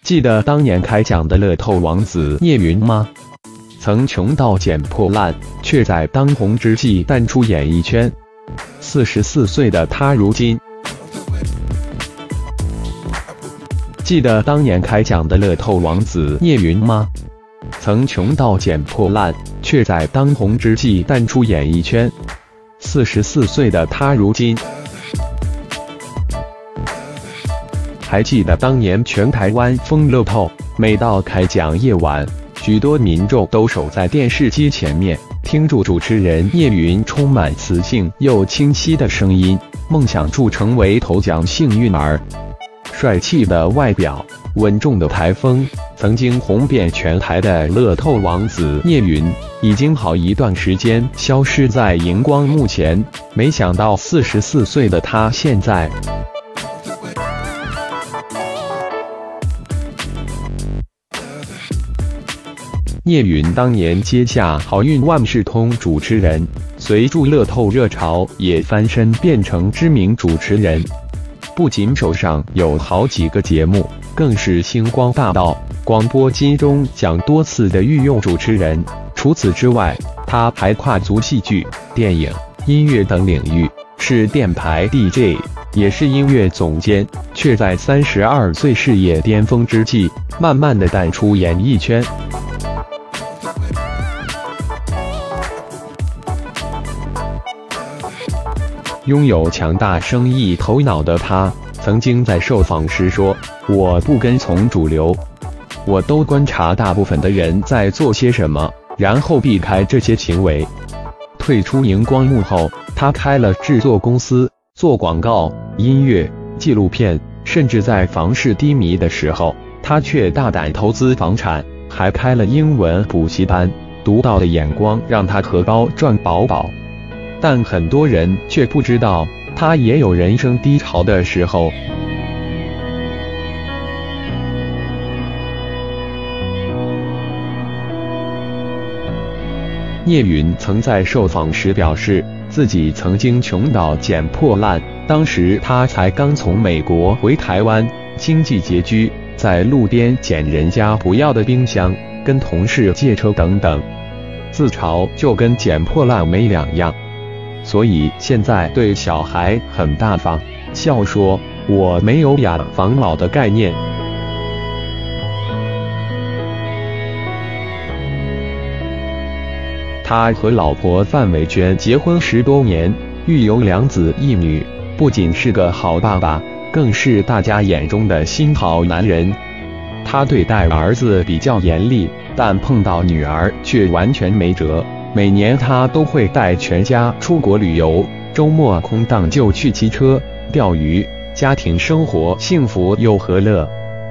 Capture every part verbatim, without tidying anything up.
记得当年开奖的乐透王子聂云吗？曾穷到捡破烂，却在当红之际淡出演艺圈。四十四岁的他如今，记得当年开奖的乐透王子聂云吗？曾穷到捡破烂，却在当红之际淡出演艺圈。四十四岁的他如今，还记得当年全台湾封乐透，每到开奖夜晚，许多民众都守在电视机前面，听住主持人聂云充满磁性又清晰的声音，梦想住成为头奖幸运儿。帅气的外表，稳重的台风，曾经红遍全台的乐透王子聂云，已经好一段时间消失在荧光幕前。没想到四十四岁的他现在，聂云当年接下好运万事通主持人，随住乐透热潮也翻身变成知名主持人。不仅手上有好几个节目，更是星光大道、广播金钟奖多次的御用主持人。除此之外，他还跨足戏剧、电影、音乐等领域，是电台 D J， 也是音乐总监，却在三十二岁事业巅峰之际，慢慢的淡出演艺圈。拥有强大生意头脑的他，曾经在受访时说：“我不跟从主流，我都观察大部分的人在做些什么，然后避开这些行为。”退出荧光幕后，他开了制作公司，做广告、音乐、纪录片，甚至在房市低迷的时候，他却大胆投资房产，还开了英文补习班。独到的眼光让他荷包赚饱饱。但很多人却不知道，他也有人生低潮的时候。聂云曾在受访时表示，自己曾经穷到捡破烂，当时他才刚从美国回台湾，经济拮据，在路边捡人家不要的冰箱，跟同事借车等等，自嘲就跟捡破烂没两样。所以现在对小孩很大方，笑说：“我没有养防老的概念。”他和老婆范伟娟结婚十多年，育有两子一女，不仅是个好爸爸，更是大家眼中的新好男人。他对待儿子比较严厉，但碰到女儿却完全没辙。每年他都会带全家出国旅游，周末空档就去骑车、钓鱼，家庭生活幸福又和乐。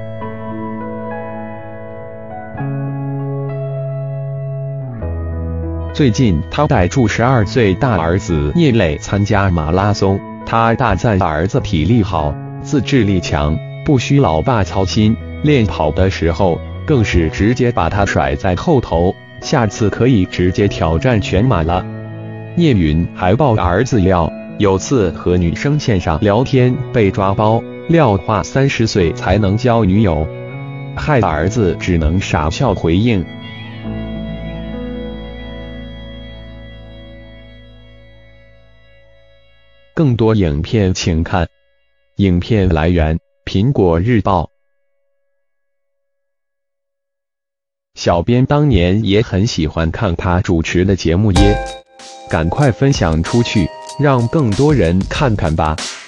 最近他带住十二岁大儿子聂磊参加马拉松，他大赞儿子体力好，自制力强，不需老爸操心。练跑的时候更是直接把他甩在后头，下次可以直接挑战全马了。聂云还爆儿子料，有次和女生线上聊天被抓包，料话三十岁才能交女友，害儿子只能傻笑回应。更多影片请看。影片来源：苹果日报。小编当年也很喜欢看他主持的节目耶，赶快分享出去，让更多人看看吧。